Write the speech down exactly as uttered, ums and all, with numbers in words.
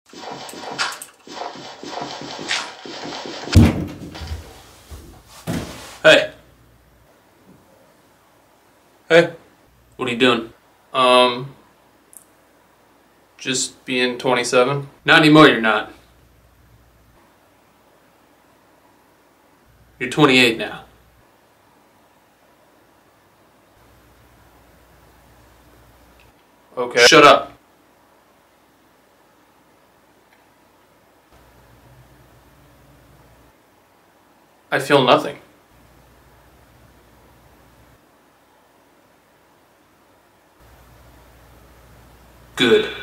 Hey. Hey. What are you doing? Um, just being twenty-seven? Not anymore, you're not. You're twenty-eight now. Okay. Shut up. I feel nothing. Good.